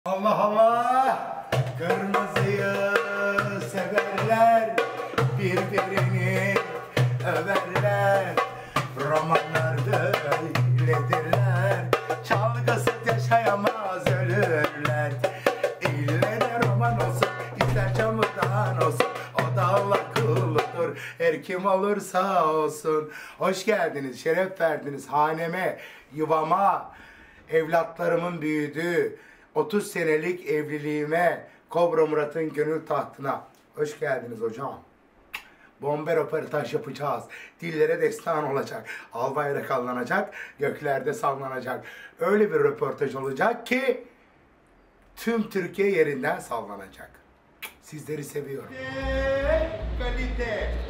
Allah Allah, kırmızıyı severler, birbirini överler. Romanlarda öyledirler, çalgısız yaşayamaz ölürler. İlle de roman olsun, ister çamurdan olsun, o da Allah kuludur, her kim olursa olsun. Hoş geldiniz, şeref verdiniz haneme, yuvama, evlatlarımın büyüdüğü 30 senelik evliliğime, Kobra Murat'ın gönül tahtına. Hoş geldiniz hocam. Bomber röportaj yapacağız. Dillere destan olacak. Al bayrak allanacak, göklerde sallanacak. Öyle bir röportaj olacak ki tüm Türkiye yerinden sallanacak. Sizleri seviyorum. Kalite.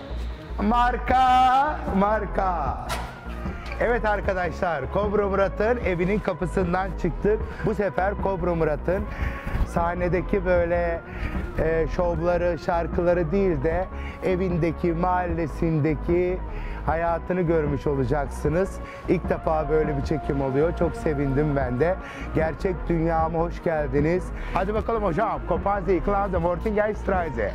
Marka. Evet arkadaşlar, Kobra Murat'ın evinin kapısından çıktık. Bu sefer Kobra Murat'ın sahnedeki böyle şovları, şarkıları değil de evindeki, mahallesindeki hayatını görmüş olacaksınız. İlk defa böyle bir çekim oluyor. Çok sevindim ben de. Gerçek dünyama hoş geldiniz. Hadi bakalım hocam. Kopan Sie Klasse, Mortinggeistreise.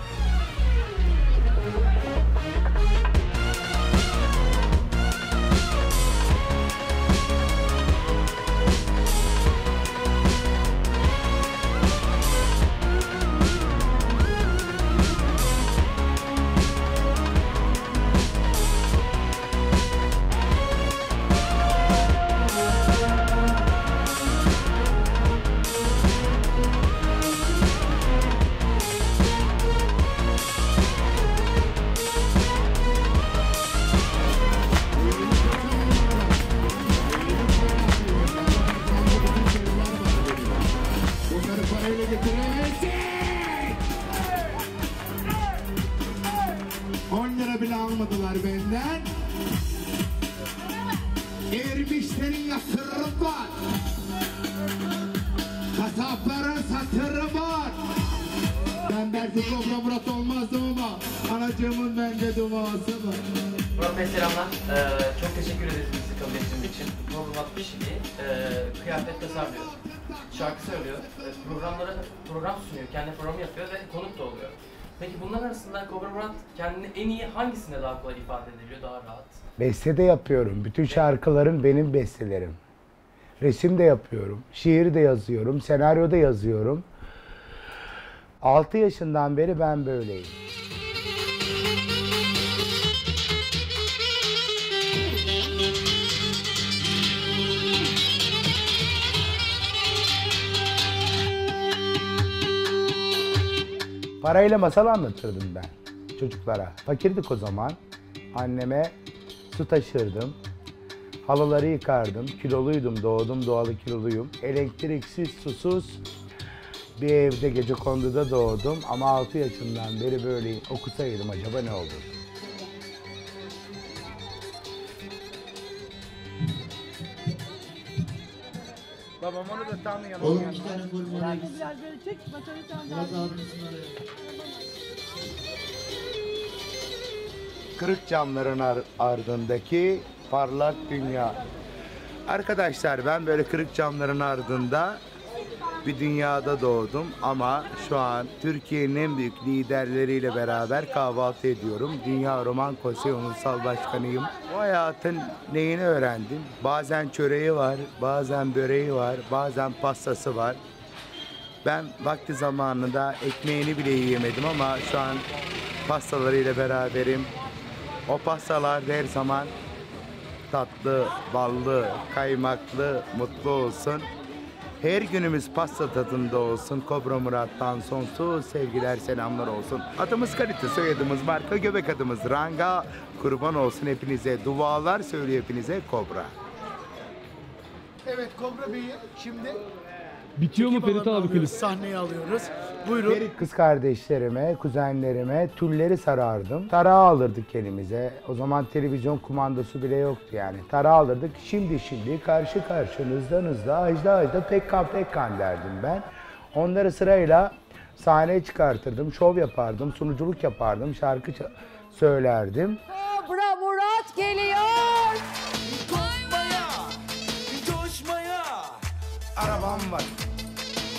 Bile almadılar benden. Ermişlerin yatırım var. Kasapların satırı var. Ben belki Kobra Murat olmazdım ama anacığımın bence duası var. Murat Bey selamlar. Çok teşekkür ederiz bizi kabul ettiğiniz için. Kobra Murat bir şey kıyafet tasarlıyor. Şarkı söylüyor. Program sunuyor. Kendi programı yapıyor ve konuk da oluyor. Peki bunların arasında Kobra Murat kendini en iyi hangisine daha kolay ifade edebiliyor, daha rahat? Beste de yapıyorum. Bütün şarkılarım benim bestelerim. Resim de yapıyorum. Şiir de yazıyorum. Senaryo da yazıyorum. 6 yaşından beri ben böyleyim. Parayla masal anlatırdım ben çocuklara. Fakirdik o zaman. Anneme su taşırdım. Halıları yıkardım. Kiloluydum, doğdum doğalı kiloluyum. Elektriksiz, susuz bir evde gecekonduda doğdum. Ama 6 yaşından beri böyleyim. Okusaydım acaba ne olurdu? Babam onu da tam yanına. Oğlum iki tane golüm oraya gitsin. Biraz böyle çek, masayı tam Biraz abimizin araya. Kırık camların ardındaki parlak dünya. Arkadaşlar ben böyle kırık camların ardında bir dünyada doğdum ama şu an Türkiye'nin en büyük liderleriyle beraber kahvaltı ediyorum. Dünya Roman Konseyi Ulusal Başkanıyım. Bu hayatın neyini öğrendim? Bazen çöreği var, bazen böreği var, bazen pastası var. Ben vakti zamanında ekmeğini bile yiyemedim ama şu an pastalarıyla beraberim. O pastalarda her zaman tatlı, ballı, kaymaklı, mutlu olsun. Her günümüz pasta tadında olsun. Kobra Murat'tan sonsuz sevgiler, selamlar olsun. Adımız kalite, soyadımız marka, göbek adımız Ranga. Kurban olsun hepinize. Dualar söylüyor hepinize Kobra. Evet Kobra Bey'i şimdi Bitiyor mu Ferit abi klip? sahneye alıyoruz. Buyurun. Kız kardeşlerime, kuzenlerime tülleri sarardım. Tarağı alırdık elimize. O zaman televizyon kumandası bile yoktu yani. Tarağı alırdık. Şimdi karşınızda ajda pekkan derdim ben. Onları sırayla sahneye çıkartırdım. Şov yapardım, sunuculuk yapardım, şarkı söylerdim. Kobra Murat geliyor. Arabam var.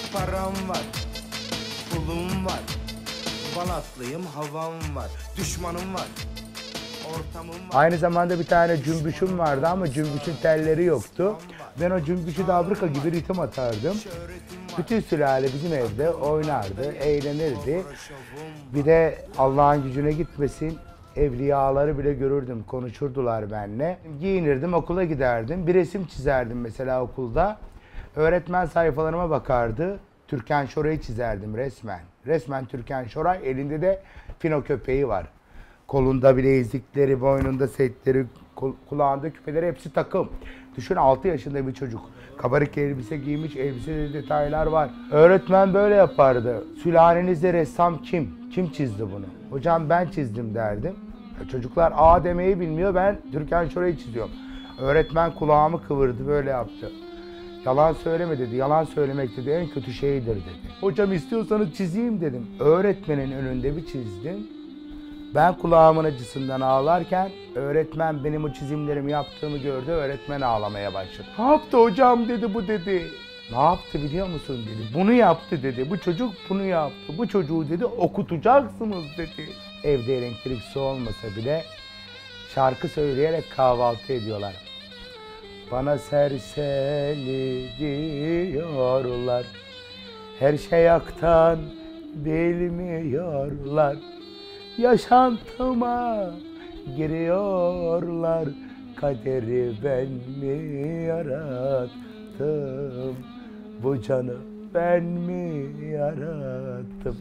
param var, pulum var, Balatlıyım, havam var, düşmanım var, ortamım var. Aynı zamanda bir tane cümbüşüm vardı ama cümbüşün telleri yoktu. Ben o cümbüşü dabruka gibi ritim atardım. Bütün sülale bizim evde oynardı, eğlenirdi. Bir de Allah'ın gücüne gitmesin, evliyaları bile görürdüm, konuşurdular benimle. Giyinirdim, okula giderdim. Bir resim çizerdim mesela okulda. Öğretmen sayfalarıma bakardı. Türkan Şoray'ı çizerdim resmen. Resmen Türkan Şoray, elinde de fino köpeği var. Kolunda bilezikleri, boynunda setleri, kulağında küpeleri hepsi takım. Düşün 6 yaşında bir çocuk. Kabarık elbise giymiş, elbisede detaylar var. Öğretmen böyle yapardı. Sülalenizde ressam kim? Kim çizdi bunu? Hocam ben çizdim derdim. Çocuklar A demeyi bilmiyor, ben Türkan Şoray'ı çiziyorum. Öğretmen kulağımı kıvırdı, böyle yaptı. Yalan söyleme dedi, yalan söylemek dedi en kötü şeydir dedi. Hocam istiyorsanız çizeyim dedim. Öğretmenin önünde bir çizdim. Ben kulağımın acısından ağlarken öğretmen benim o çizimlerimi yaptığımı gördü, öğretmen ağlamaya başladı. Ne yaptı hocam dedi bu dedi. Ne yaptı biliyor musun dedi. Bunu yaptı dedi. Bu çocuk bunu yaptı. Bu çocuğu dedi okutacaksınız dedi. Evde elektrik su olmasa bile şarkı söyleyerek kahvaltı ediyorlar. Bana serseri diyorlar. Her şey yaktan bilmiyorlar. Yaşantıma giriyorlar. Kaderi ben mi yarattım? Bu canı ben mi yarattım?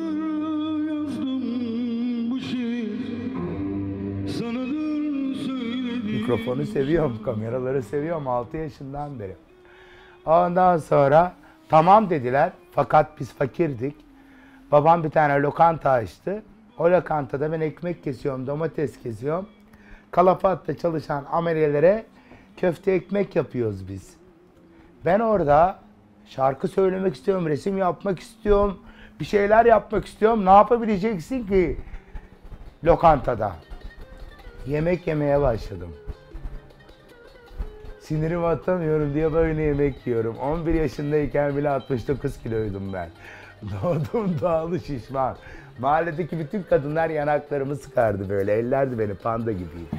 Mikrofonu seviyorum, kameraları seviyorum 6 yaşından beri. Ondan sonra tamam dediler fakat biz fakirdik. Babam bir tane lokanta açtı. O lokantada ben ekmek kesiyorum, domates kesiyorum. Kalafat'ta çalışan ameliyelere köfte ekmek yapıyoruz biz. Ben orada şarkı söylemek istiyorum, resim yapmak istiyorum, bir şeyler yapmak istiyorum. Ne yapabileceksin ki lokantada? Yemek yemeye başladım. Sinirimi atamıyorum diye böyle yemek yiyorum. 11 yaşındayken bile 69 kiloydum ben. Doğdum doğalı şişman. Mahalledeki bütün kadınlar yanaklarımı sıkardı böyle. Ellerdi beni, panda gibiydi.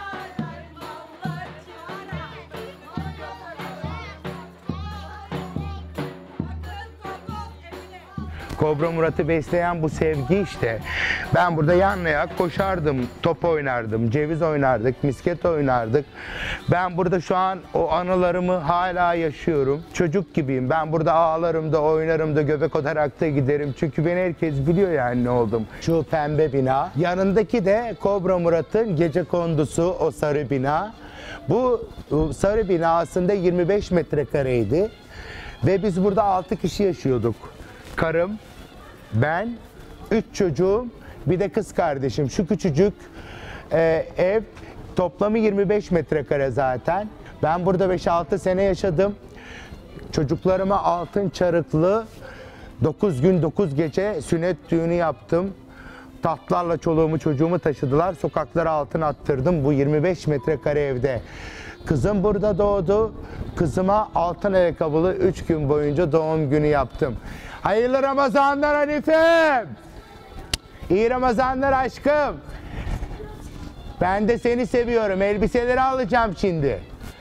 Kobra Murat'ı besleyen bu sevgi işte. Ben burada yan ayak koşardım, top oynardım, ceviz oynardık, misket oynardık. Ben burada şu an o anılarımı hala yaşıyorum. Çocuk gibiyim. Ben burada ağlarım da oynarım da göbek atarak da giderim. Çünkü beni herkes biliyor yani ne oldum. Şu pembe bina. Yanındaki de Kobra Murat'ın gecekondusu, o sarı bina. Bu sarı bina aslında 25 metrekareydi. Ve biz burada 6 kişi yaşıyorduk. Karım, ben, 3 çocuğum, bir de kız kardeşim. Şu küçücük ev toplamı 25 metrekare zaten. Ben burada 5-6 sene yaşadım. Çocuklarıma altın çarıklı 9 gün 9 gece sünnet düğünü yaptım. Tahtlarla çoluğumu çocuğumu taşıdılar. Sokaklara altın attırdım bu 25 metrekare evde. Kızım burada doğdu. Kızıma altın ayakkabılı 3 gün boyunca doğum günü yaptım. Hayırlı Ramazanlar Hanifem. İyi Ramazanlar aşkım. Ben de seni seviyorum. Elbiseleri alacağım şimdi.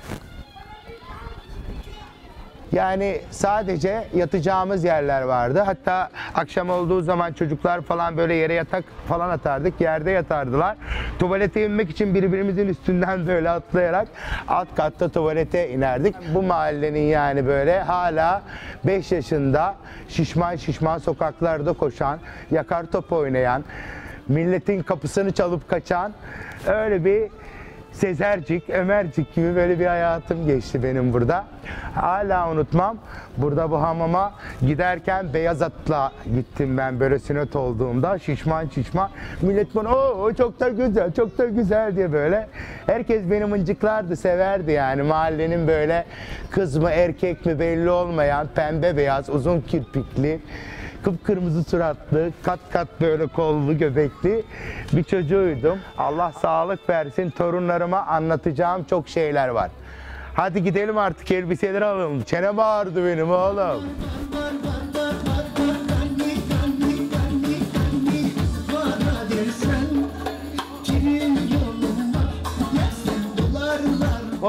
Yani sadece yatacağımız yerler vardı. Hatta akşam olduğu zaman çocuklar falan böyle yere yatak falan atardık. Yerde yatardılar. Tuvalete inmek için birbirimizin üstünden böyle atlayarak alt katta tuvalete inerdik. Bu mahallenin yani böyle hala 5 yaşında şişman şişman sokaklarda koşan, yakar top oynayan, milletin kapısını çalıp kaçan öyle bir Sezercik, Ömercik gibi böyle bir hayatım geçti benim burada. Hala unutmam. Burada bu hamama giderken beyaz atla gittim ben böyle sünnet olduğumda. Şişman şişman. Millet bana o çok da güzel, çok da güzel diye böyle. Herkes beni mıncıklardı, severdi yani. Mahallenin böyle kız mı erkek mi belli olmayan pembe beyaz uzun kirpikli, kıpkırmızı suratlı, kat kat böyle kollu, göbekli bir çocuğuydum. Allah sağlık versin, torunlarıma anlatacağım çok şeyler var. Hadi gidelim artık elbiseleri alalım. Çenem ağrıdı benim oğlum.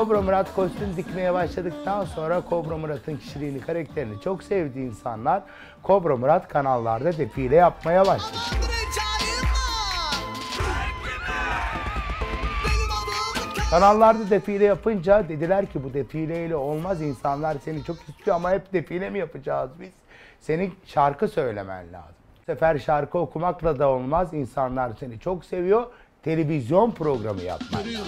Kobra Murat kostüm dikmeye başladıktan sonra Kobra Murat'ın kişiliğini, karakterini çok sevdiği insanlar Kobra Murat kanallarda defile yapmaya başladı. Kanallarda defile yapınca dediler ki bu defileyle olmaz, insanlar seni çok istiyor ama hep defile mi yapacağız biz? Senin şarkı söylemen lazım. Bu sefer şarkı okumakla da olmaz, insanlar seni çok seviyor, televizyon programı yapman lazım.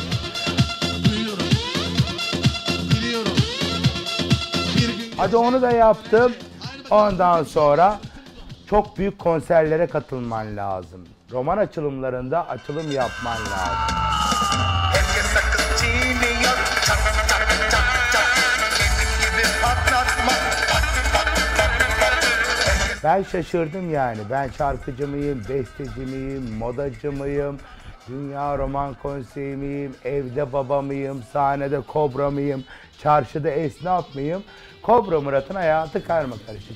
Hadi onu da yaptım. Ondan sonra çok büyük konserlere katılman lazım. Roman açılımlarında açılım yapman lazım. Ben şaşırdım yani. Ben şarkıcı mıyım, besteci miyim, modacı mıyım, dünya roman konseyi miyim, evde baba mıyım, sahnede kobra mıyım, çarşıda esnaf mıyım? Kobra Murat'ın hayatı karmakarışık.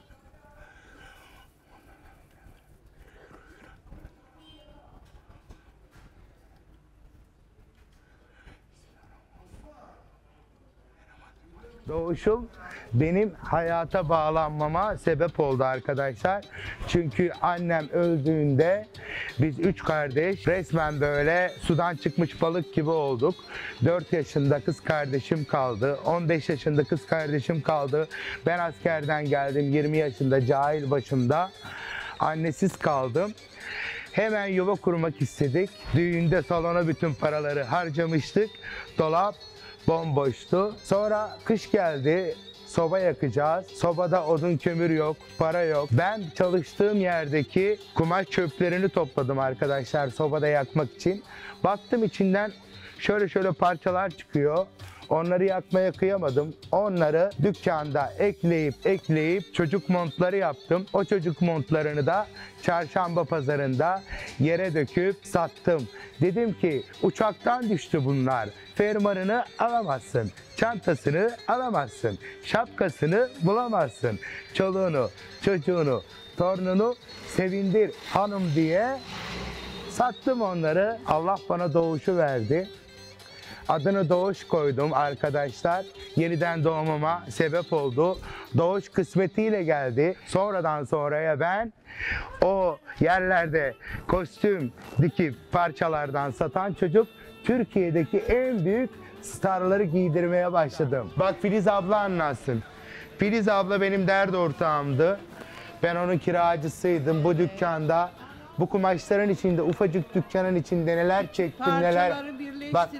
Doğuşum benim hayata bağlanmama sebep oldu arkadaşlar. Çünkü annem öldüğünde biz 3 kardeş resmen böyle sudan çıkmış balık gibi olduk. 4 yaşında kız kardeşim kaldı. 15 yaşında kız kardeşim kaldı. Ben askerden geldim 20 yaşında cahil başımda. Annesiz kaldım. Hemen yuva kurmak istedik. Düğünde salona bütün paraları harcamıştık. Dolap bomboştu. Sonra kış geldi. Soba yakacağız. Sobada odun kömür yok, para yok. Ben çalıştığım yerdeki kumaş çöplerini topladım arkadaşlar sobada yakmak için. Baktım içinden şöyle parçalar çıkıyor. Onları yakmaya kıyamadım. Onları dükkanda ekleyip çocuk montları yaptım. O çocuk montlarını da çarşamba pazarında yere döküp sattım. Dedim ki uçaktan düştü bunlar. Fermuarını alamazsın. Çantasını alamazsın. Şapkasını bulamazsın. Çoluğunu, çocuğunu, torununu sevindir hanım diye sattım onları. Allah bana doğuşu verdi. Adını Doğuş koydum arkadaşlar. Yeniden doğmama sebep oldu. Doğuş kısmetiyle geldi. Sonradan sonraya ben o yerlerde kostüm dikip parçalardan satan çocuk Türkiye'deki en büyük starları giydirmeye başladım. Bak Filiz abla anlatsın. Filiz abla benim dert ortağımdı. Ben onun kiracısıydım bu dükkanda. Bu kumaşların içinde, ufacık dükkanın içinde neler çektim, neler... Parçaları birleştirip Bak,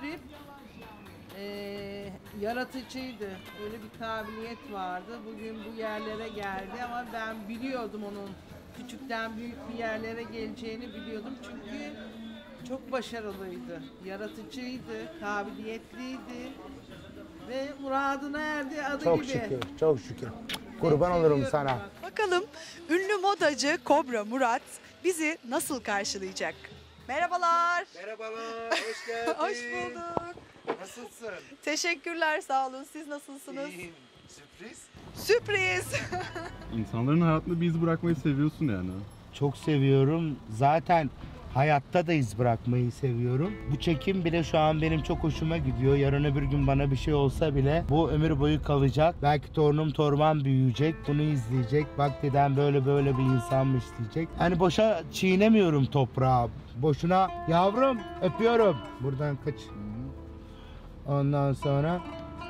yaratıcıydı. Öyle bir kabiliyet vardı. Bugün bu yerlere geldi ama ben biliyordum onun küçükten büyük bir yerlere geleceğini biliyordum. Çünkü çok başarılıydı. Yaratıcıydı, kabiliyetliydi ve muradına erdi adı çok gibi. şükür, çok şükür. Kurban olurum sana. Bakalım ünlü modacı Kobra Murat bizi nasıl karşılayacak? Merhabalar. Merhabalar, hoş geldin. Hoş bulduk. Nasılsın? Teşekkürler, sağ olun. Siz nasılsınız? İyiyim. Sürpriz? Sürpriz. İnsanların hayatında bir iz bırakmayı seviyorsun yani. Çok seviyorum. Zaten hayatta da iz bırakmayı seviyorum. Bu çekim bile şu an benim çok hoşuma gidiyor. Yarın öbür gün bana bir şey olsa bile bu ömür boyu kalacak. Belki torunum torban büyüyecek. Bunu izleyecek. Bak dedem böyle bir insanmış diyecek. Hani boşa çiğnemiyorum toprağı. Boşuna yavrum öpüyorum. Buradan kaç. Ondan sonra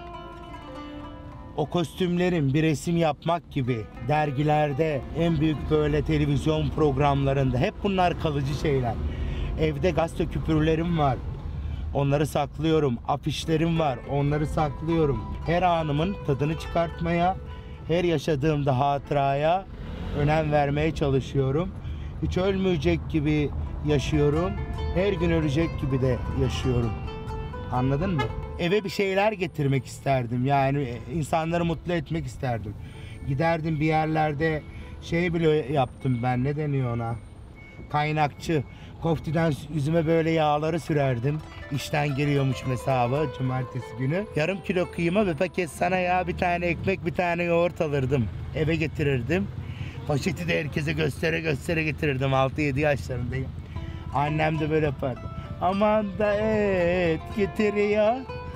o kostümlerin bir resim yapmak gibi dergilerde, en büyük böyle televizyon programlarında hep bunlar kalıcı şeyler. Evde gazete küpürlerim var. Onları saklıyorum. Afişlerim var. Onları saklıyorum. Her anımın tadını çıkartmaya, her yaşadığımda hatıraya önem vermeye çalışıyorum. Hiç ölmeyecek gibi yaşıyorum. Her gün ölecek gibi de yaşıyorum. Anladın mı? Eve bir şeyler getirmek isterdim. Yani insanları mutlu etmek isterdim. Giderdim bir yerlerde şey bile yaptım ben. Ne deniyor ona? Kaynakçı. Koftiden yüzüme böyle yağları sürerdim. İşten geliyormuş hesabı cumartesi günü. Yarım kilo kıyma ve paket sana ya bir tane ekmek bir tane yoğurt alırdım. Eve getirirdim. Poşeti de herkese göstere getirirdim. 6-7 yaşlarındayım. Annem de böyle yapardı. Aman da et getir ya.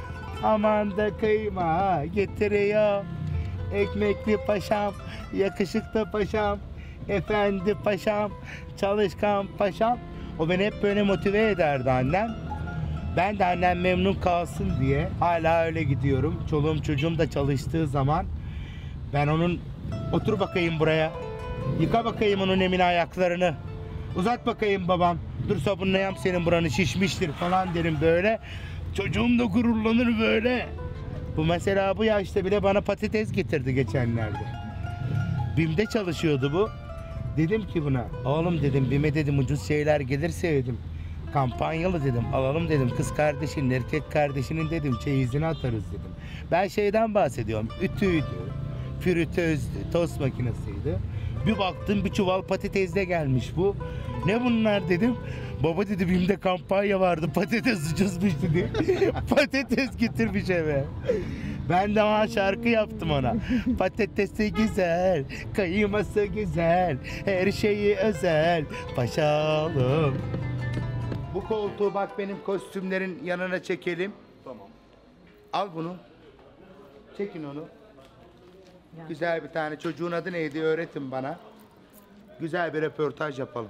Aman da kıyma getiriyor. Ekmekli paşam, yakışıklı paşam, efendi paşam, çalışkan paşam. O beni hep böyle motive ederdi annem. Ben de annem memnun kalsın diye hala öyle gidiyorum. Çoluğum çocuğum da çalıştığı zaman ben onun otur bakayım buraya. Yıka bakayım onun emine ayaklarını. Uzat bakayım babam. Dur sabunlayam senin buranı şişmiştir falan derim böyle. Çocuğum da gururlanır böyle. Bu mesela bu yaşta bile bana patates getirdi geçenlerde. BİM'de çalışıyordu bu. Dedim ki buna, oğlum dedim BİM'e dedim ucuz şeyler gelirse dedim. Kampanyalı dedim, alalım dedim. Kız kardeşinin, erkek kardeşinin dedim çeyizini atarız dedim. Ben şeyden bahsediyorum. Ütüydü, fritözdü, tost makinesiydi. Bir baktım bir çuval patates de gelmiş bu. Ne bunlar dedim. Baba dedi BİM'de kampanya vardı, patates ucuzmuş dedi. Patates getirmiş eve. Ben de ona şarkı yaptım ona. Patatesi güzel, kıyması güzel, her şeyi özel, paşalım. Bu koltuğu bak benim kostümlerin yanına çekelim. Tamam. Al bunu. Çekin onu. Güzel bir tane. Çocuğun adı neydi? Öğretin bana. Güzel bir röportaj yapalım.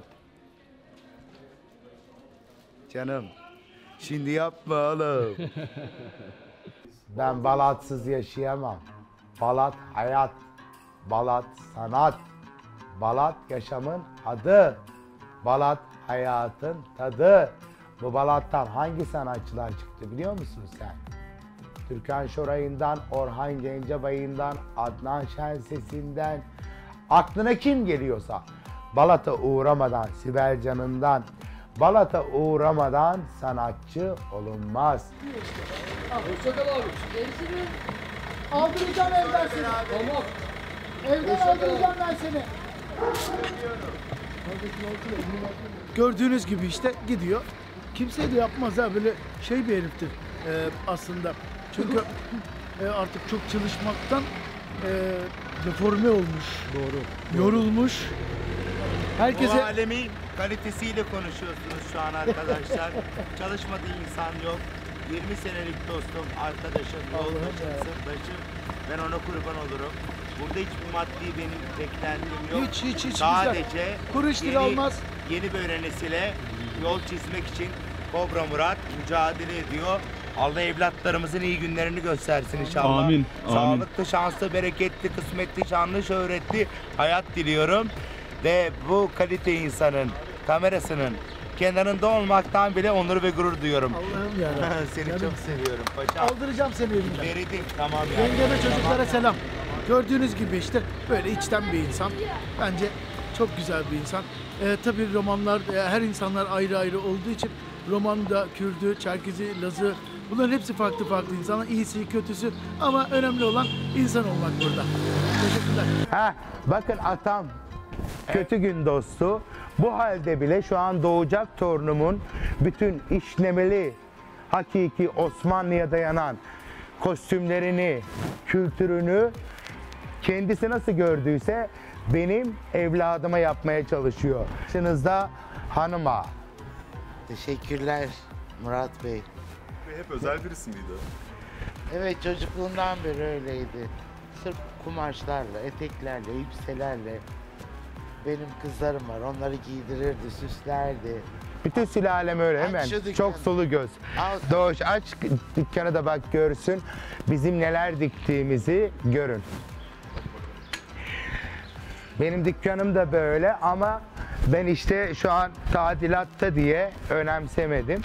Canım. Şimdi yapma oğlum. Ben Balatsız yaşayamam. Balat hayat. Balat sanat. Balat yaşamın adı. Balat hayatın tadı. Bu Balat'tan hangi sanatçılar çıktı biliyor musun sen? Türkan Şoray'ından, Orhan Gencebay'ından, Adnan Şenses'inden, aklına kim geliyorsa Balat'a uğramadan, Sibel Can'ından, Balat'a uğramadan sanatçı olunmaz. Hoşçakal abi. Görüşürüz. Aldıracağım evden seni. Tamam. Evden aldıracağım ben seni. Gördüğünüz gibi işte gidiyor. Kimse de yapmaz ha, böyle şey bir heriftir aslında. Çünkü artık çok çalışmaktan deforme olmuş. Doğru. Yorulmuş. Herkese... Bu alemin kalitesiyle konuşuyorsunuz şu an arkadaşlar. Çalışmadığı insan yok. 20 senelik dostum, arkadaşım, yoldaşım, sırdaşım. Ben ona kurban olurum. Burada hiçbir maddi benim beklentim yok. Hiç Sadece kuruş lira olmaz. yeni böyle nesile yol çizmek için Kobra Murat mücadele ediyor. Allah evlatlarımızın iyi günlerini göstersin inşallah. Amin. Sağlıklı, şanslı, bereketli, kısmetli, şanlı, şöhretli hayat diliyorum. Ve bu kalite insanın kamerasının kenarında olmaktan bile onur ve gurur duyuyorum. Allah'ım yarabbim. Seni Canım. çok seviyorum paşam. Aldıracağım seni evinden. Veridim, tamam yani. Yengeme, çocuklara selam. Gördüğünüz gibi işte böyle içten bir insan. Bence çok güzel bir insan. Tabii romanlar, her insanlar ayrı ayrı olduğu için romanda Kürdü, Çerkezi, Lazı, bunların hepsi farklı farklı insanlar. İyisi, kötüsü ama önemli olan insan olmak burada. Teşekkürler. Ha, bakın atam kötü gün dostu. Bu halde bile şu an doğacak torunumun bütün işlemeli, hakiki Osmanlı'ya dayanan kostümlerini, kültürünü kendisi nasıl gördüyse benim evladıma yapmaya çalışıyor. Karşınızda hanıma. Teşekkürler Murat Bey. Ve hep özel birisi miydi? Evet, çocukluğundan beri öyleydi. Sırf kumaşlarla, eteklerle, elbiselerle. Benim kızlarım var, onları giydirirdi, süslerdi. Bütün sülalem öyle hemen. Aç şu dükkanı. Çok sulu göz. Al. Doğuş aç dükkanı da bak görsün. Bizim neler diktiğimizi görün. Benim dükkanım da böyle ama ben işte şu an tadilatta diye önemsemedim.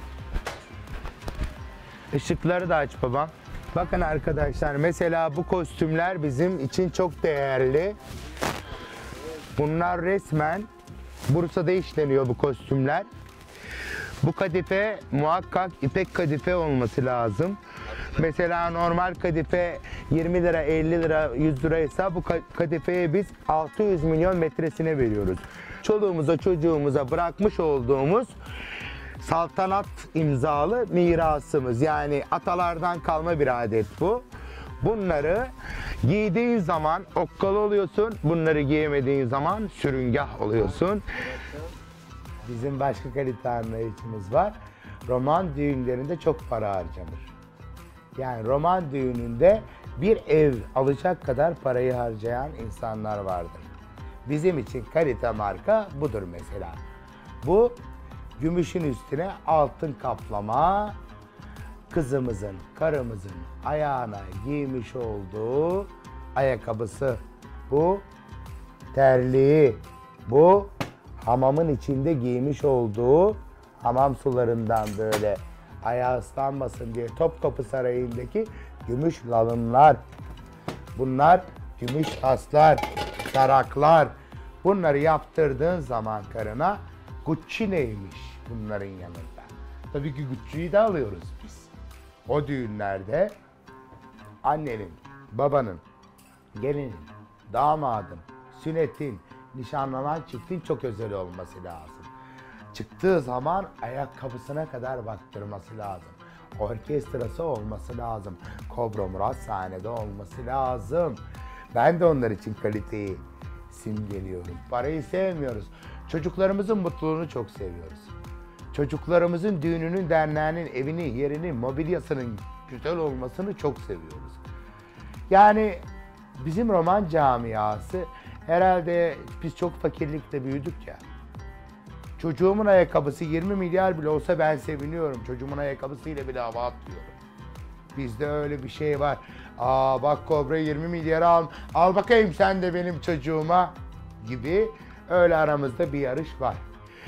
Işıkları da aç babam. Bakın arkadaşlar mesela bu kostümler bizim için çok değerli. Bunlar resmen Bursa'da işleniyor bu kostümler. Bu kadife muhakkak ipek kadife olması lazım. Mesela normal kadife 20 lira, 50 lira, 100 liraysa bu kadifeye biz 600 milyon metresine veriyoruz. Çoluğumuza, çocuğumuza bırakmış olduğumuz saltanat imzalı mirasımız. Yani atalardan kalma bir adet bu. Bunları giydiğin zaman okkalı oluyorsun, bunları giyemediğin zaman sürüngah oluyorsun. Bizim başka kalite anlayışımız var. Roman düğünlerinde çok para harcanır. Yani roman düğününde bir ev alacak kadar parayı harcayan insanlar vardır. Bizim için kalite marka budur mesela. Bu gümüşün üstüne altın kaplama, kızımızın, karımızın ayağına giymiş olduğu ayakkabısı. Bu terliği, bu hamamın içinde giymiş olduğu hamam sularından böyle ayağı ıslanmasın diye Topkapı Sarayı'ndaki gümüş lalınlar. Bunlar gümüş taslar, taraklar. Bunları yaptırdığın zaman karına Gucci neymiş bunların yanında. Tabii ki Gucci'yi de alıyoruz biz. O düğünlerde annenin, babanın, gelinin, damadın, sünnetin, nişanlanan çiftin çok özel olması lazım. Çıktığı zaman ayakkabısına kadar baktırması lazım. Orkestrası olması lazım. Kobra Murat sahnede olması lazım. Ben de onlar için kaliteyi simgeliyorum. Parayı sevmiyoruz. Çocuklarımızın mutluluğunu çok seviyoruz. Çocuklarımızın düğününün, derneğinin, evinin, yerinin, mobilyasının güzel olmasını çok seviyoruz. Yani bizim roman camiası herhalde biz çok fakirlikte büyüdük ya. Çocuğumun ayakkabısı 20 milyar bile olsa ben seviniyorum. Çocuğumun ayakkabısıyla bile hava atlıyorum. Bizde öyle bir şey var. Aa bak Kobra 20 milyara al bakayım sen de benim çocuğuma gibi öyle aramızda bir yarış var.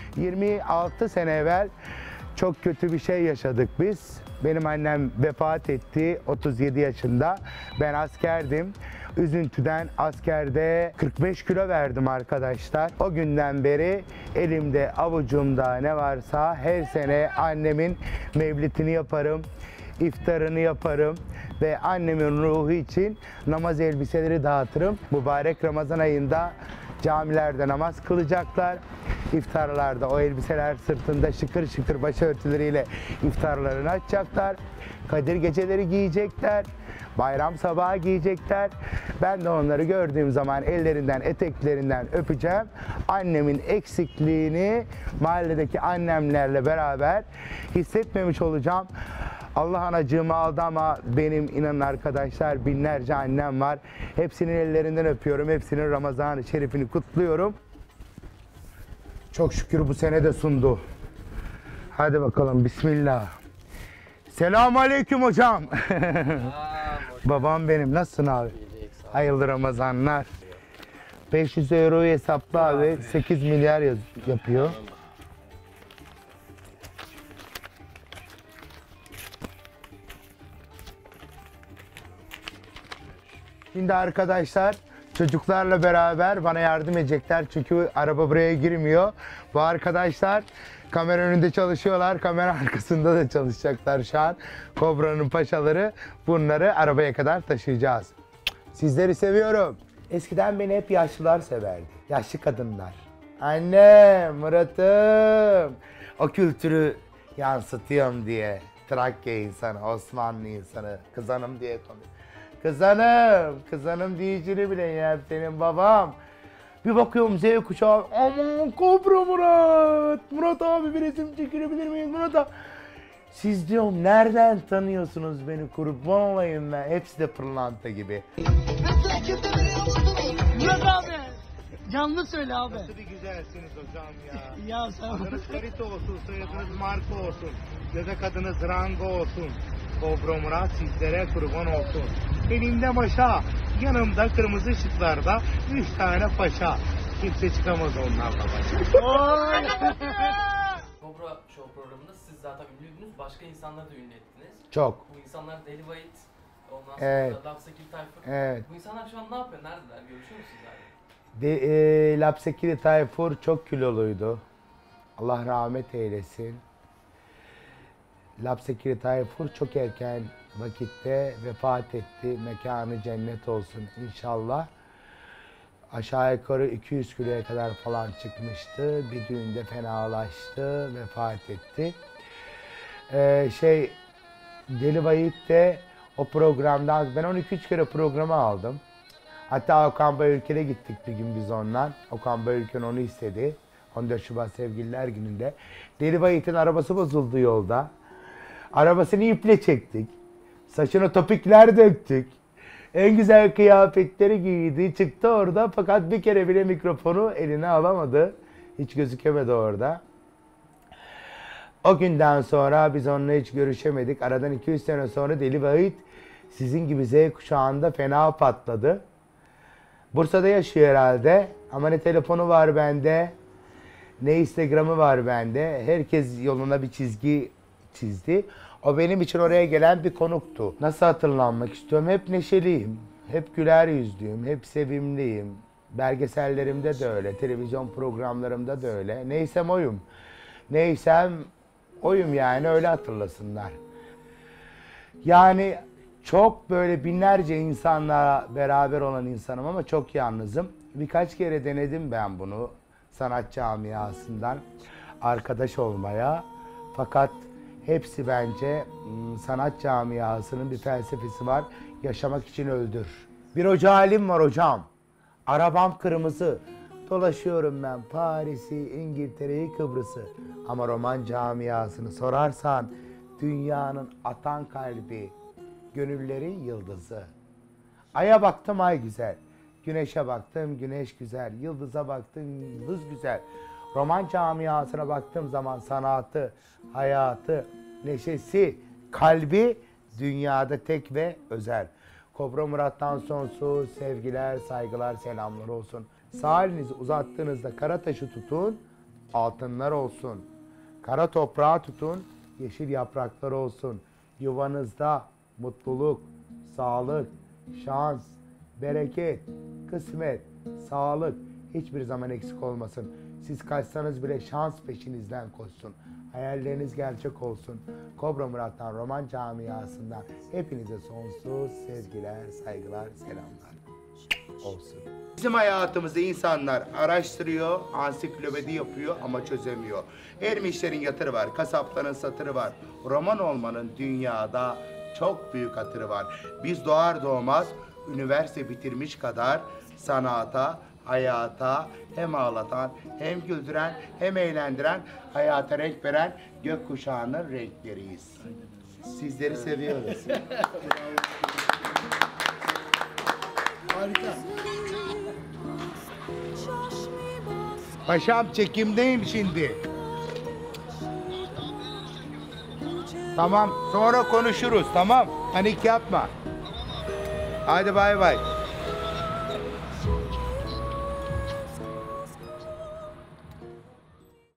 26 sene evvel çok kötü bir şey yaşadık biz. Benim annem vefat etti 37 yaşında. Ben askerdim. Üzüntüden askerde 45 kilo verdim arkadaşlar. O günden beri elimde avucumda ne varsa her sene annemin mevlidini yaparım, iftarını yaparım ve annemin ruhu için namaz elbiseleri dağıtırım. Mübarek Ramazan ayında camilerde namaz kılacaklar. İftarlarda o elbiseler sırtında şıkır şıkır başörtüleriyle iftarlarını açacaklar. Kadir geceleri giyecekler. Bayram sabahı giyecekler. Ben de onları gördüğüm zaman ellerinden, eteklerinden öpeceğim. Annemin eksikliğini mahalledeki annemlerle beraber hissetmemiş olacağım. Allah anacığımı aldı ama benim inanın arkadaşlar binlerce annem var. Hepsinin ellerinden öpüyorum. Hepsinin Ramazan-ı Şerifini kutluyorum. Çok şükür bu sene de sundu. Hadi bakalım bismillah. Selamun aleyküm hocam. Babam benim. Nasılsın abi? Hayırlı Ramazanlar. 500 euroyu hesapla abi. 8 milyar yapıyor. Şimdi arkadaşlar çocuklarla beraber bana yardım edecekler çünkü araba buraya girmiyor. Bu arkadaşlar kamera önünde çalışıyorlar, kamera arkasında da çalışacaklar şu an. Kobra'nın paşaları, bunları arabaya kadar taşıyacağız. Sizleri seviyorum. Eskiden beni hep yaşlılar severdi, yaşlı kadınlar. Anne, Murat'ım, o kültürü yansıtıyorum diye. Trakya insanı, Osmanlı insanı, kız hanım diye konuşuyor. Kız hanım diyeceğini bile ya senin babam. Bir bakıyorum Z kuşağı, aman Kobra Murat. Murat abi bir resim çekilebilir miyiz Murat abi? Siz diyorum nereden tanıyorsunuz beni, kurban olayım ben. Hepsi de pırlanta gibi. Murat abi. Canlı söyle abi. Nasıl bir güzelsiniz hocam ya. Ya sen Adınız Karito olsun, soyadınız Marko olsun. Göbek adınız Rango olsun. Kobra Murat sizlere kurban olsun. Elimde maşa, yanımda kırmızı ışıklarda 3 tane paşa. Kimse çıkamaz onlarla başa. Kobra Show programında siz zaten ünlüydünüz, başka insanları da ünlü ettiniz. Çok. Bu insanlar Deli Vahit, ondan sonra Evet. Lapsekili Tayfur. Evet. Bu insanlar şu an ne yapıyor, neredeler, görüşüyor musunuz abi? Lapsekili Tayfur çok kiloluydu. Allah rahmet eylesin. Lapsekili Tayfur çok erken vakitte vefat etti. Mekanı cennet olsun inşallah. Aşağı yukarı 200 kiloya kadar falan çıkmıştı. Bir düğünde fenalaştı, vefat etti. Deli Vahit de o programdan, ben 12-3 kere programı aldım. Hatta Okan Bayülken'e gittik bir gün biz ondan. Okan Bayülken onu istedi. 14 Şubat Sevgililer Günü'nde. Deli Vahit'in arabası bozuldu yolda. Arabasını iple çektik. Saçına topikler döktük. En güzel kıyafetleri giydi. Çıktı orada fakat bir kere bile mikrofonu eline alamadı. Hiç gözükemedi orada. O günden sonra biz onunla hiç görüşemedik. Aradan 200 sene sonra Deli Vahit sizin gibi Z kuşağında fena patladı. Bursa'da yaşıyor herhalde ama ne telefonu var bende, ne Instagram'ı var bende. Herkes yoluna bir çizgi çizdi. O benim için oraya gelen bir konuktu. Nasıl hatırlanmak istiyorum? Hep neşeliyim, hep güler yüzlüyüm, hep sevimliyim. Belgesellerimde de öyle, televizyon programlarımda da öyle. Neysem oyum. Neysem oyum yani, öyle hatırlasınlar. Yani çok böyle binlerce insanla beraber olan insanım ama çok yalnızım. Birkaç kere denedim ben bunu sanat camiasından arkadaş olmaya. Fakat hepsi bence sanat camiasının bir felsefesi var. Yaşamak için öldür. Bir hoca halim var hocam. Arabam kırmızı. Dolaşıyorum ben Paris'i, İngiltere'yi, Kıbrıs'ı. Ama roman camiasını sorarsan dünyanın atan kalbi, gönüllerin yıldızı. Ay'a baktım ay güzel. Güneşe baktım güneş güzel. Yıldıza baktım yıldız güzel. Roman camiasına baktığım zaman sanatı, hayatı, neşesi, kalbi dünyada tek ve özel. Kobra Murat'tan sonsuz sevgiler, saygılar, selamlar olsun. Sağ elinizi uzattığınızda kara taşı tutun, altınlar olsun. Kara toprağı tutun, yeşil yapraklar olsun. Yuvanızda mutluluk, sağlık, şans, bereket, kısmet, sağlık hiçbir zaman eksik olmasın. Siz kaçsanız bile şans peşinizden koşsun. Hayalleriniz gerçek olsun. Kobra Murat'tan, roman camiasından hepinize sonsuz sevgiler, saygılar, selamlar olsun. Bizim hayatımızı insanlar araştırıyor, ansiklopedi yapıyor ama çözemiyor. Ermişlerin yatırı var, kasapların satırı var. Roman olmanın dünyada çok büyük hatırı var. Biz doğar doğmaz üniversite bitirmiş kadar sanata, hayata hem ağlatan, hem güldüren, hem eğlendiren, hayata renk veren gökkuşağının renkleriyiz. Sizleri seviyoruz. Harika. Paşam çekimdeyim şimdi. Tamam, sonra konuşuruz, tamam? Panik yapma. Hadi bay bay.